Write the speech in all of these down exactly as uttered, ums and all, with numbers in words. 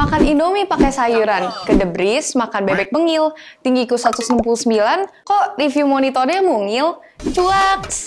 Makan Indomie pakai sayuran, kedebris, makan bebek bengil, tinggiku seratus enam puluh sembilan, kok review monitornya mungil? Cuaks!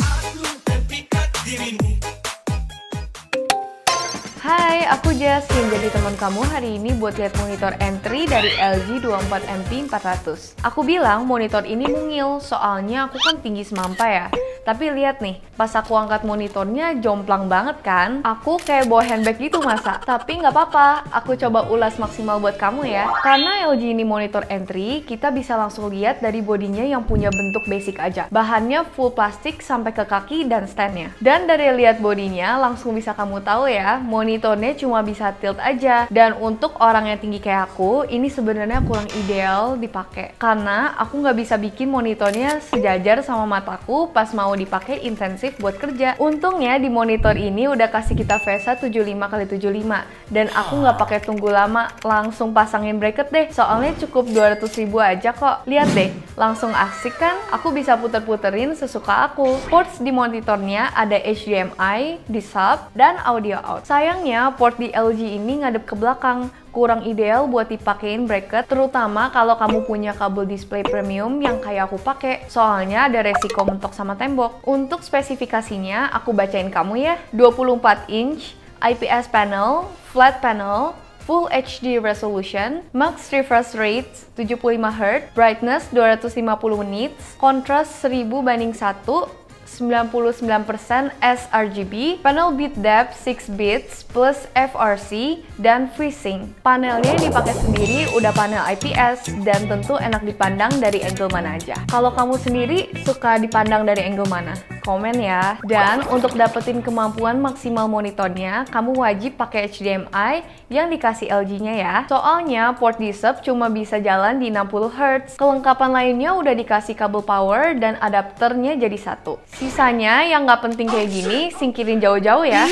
Hai, aku Jess yang jadi teman kamu hari ini buat lihat monitor entry dari L G dua puluh empat M P empat ratus. Aku bilang monitor ini mungil, soalnya aku kan tinggi semampai ya. Tapi lihat nih, pas aku angkat monitornya jomplang banget kan? Aku kayak bawa handbag gitu masa. Tapi nggak apa-apa, aku coba ulas maksimal buat kamu ya. Karena L G ini monitor entry, kita bisa langsung lihat dari bodinya yang punya bentuk basic aja. Bahannya full plastik sampai ke kaki dan standnya. Dan dari lihat bodinya, langsung bisa kamu tahu ya, monitornya cuma bisa tilt aja. Dan untuk orang yang tinggi kayak aku, ini sebenarnya kurang ideal dipakai. Karena aku nggak bisa bikin monitornya sejajar sama mataku pas mau dipakai intensif buat kerja. Untungnya di monitor ini udah kasih kita VESA tujuh puluh lima kali tujuh puluh lima dan aku nggak pakai tunggu lama, langsung pasangin bracket deh. Soalnya cukup dua ratus ribu aja kok. Lihat deh, langsung asik kan? Aku bisa puter-puterin sesuka aku. Ports di monitornya ada H D M I, di sub, dan audio out. Sayangnya port di L G ini ngadep ke belakang. Kurang ideal buat dipakein bracket, terutama kalau kamu punya kabel display premium yang kayak aku pakai. Soalnya ada resiko mentok sama tembok. Untuk spesifikasinya, aku bacain kamu ya. dua puluh empat inch, I P S panel, flat panel, Full H D resolution, max refresh rate tujuh puluh lima hertz, brightness dua ratus lima puluh nits, contrast seribu banding satu, sembilan puluh sembilan persen sRGB, panel bit depth enam bits plus F R C, dan FreeSync. Panelnya yang dipakai sendiri udah panel I P S dan tentu enak dipandang dari angle mana aja. Kalau kamu sendiri suka dipandang dari angle mana? Komen ya. Dan untuk dapetin kemampuan maksimal monitornya, kamu wajib pakai H D M I yang dikasih L G-nya ya. Soalnya port di sub cuma bisa jalan di enam puluh hertz. Kelengkapan lainnya udah dikasih kabel power dan adapternya jadi satu. Sisanya yang nggak penting kayak gini, singkirin jauh-jauh ya.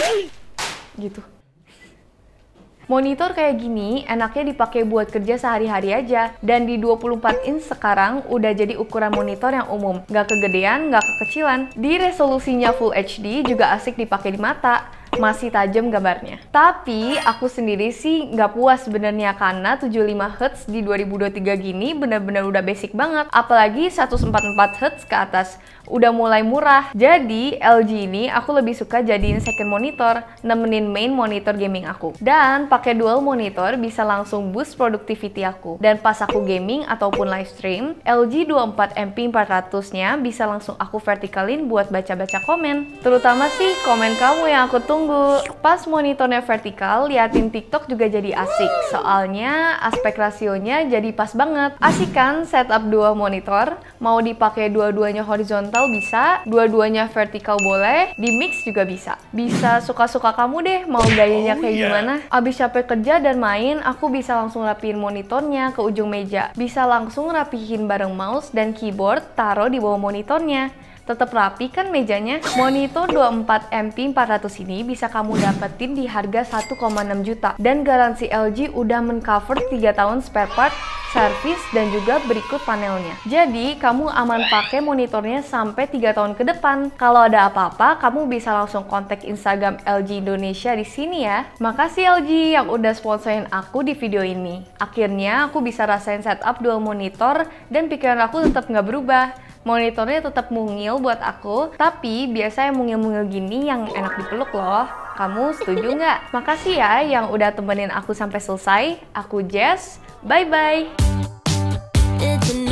Gitu. Monitor kayak gini enaknya dipakai buat kerja sehari-hari aja. Dan di dua puluh empat inch sekarang udah jadi ukuran monitor yang umum. Nggak kegedean, nggak kekecilan. Di resolusinya Full H D juga asik dipakai di mata. Masih tajam gambarnya. Tapi aku sendiri sih nggak puas sebenarnya karena tujuh puluh lima hertz di dua ribu dua puluh tiga gini bener-bener udah basic banget. Apalagi seratus empat puluh empat hertz ke atas udah mulai murah. Jadi L G ini aku lebih suka jadiin second monitor, nemenin main monitor gaming aku. Dan pakai dual monitor bisa langsung boost productivity aku. Dan pas aku gaming ataupun live stream, L G dua puluh empat M P empat ratus-nya bisa langsung aku vertikalin buat baca-baca komen. Terutama sih komen kamu yang aku tunggu. Pas monitornya vertikal, liatin TikTok juga jadi asik. Soalnya aspek rasionya jadi pas banget. Asik kan setup dua monitor? Mau dipakai dua-duanya horizontal bisa, dua-duanya vertikal boleh, di mix juga bisa. Bisa suka-suka kamu deh, mau gayanya kayak gimana. Abis capek kerja dan main, aku bisa langsung rapiin monitornya ke ujung meja. Bisa langsung rapihin bareng mouse dan keyboard, taruh di bawah monitornya. Tetap rapi kan mejanya? Monitor dua puluh empat M P empat ratus ini bisa kamu dapetin di harga satu koma enam juta. Dan garansi L G udah men-cover tiga tahun spare part, service, dan juga berikut panelnya. Jadi, kamu aman pakai monitornya sampai tiga tahun ke depan. Kalau ada apa-apa, kamu bisa langsung kontak Instagram L G Indonesia di sini ya. Makasih L G yang udah sponsorin aku di video ini. Akhirnya, aku bisa rasain setup dual monitor dan pikiran aku tetap nggak berubah. Monitornya tetap mungil buat aku, tapi biasa yang mungil-mungil gini yang enak dipeluk loh. Kamu setuju nggak? Makasih ya yang udah temenin aku sampai selesai. Aku Jess, bye-bye!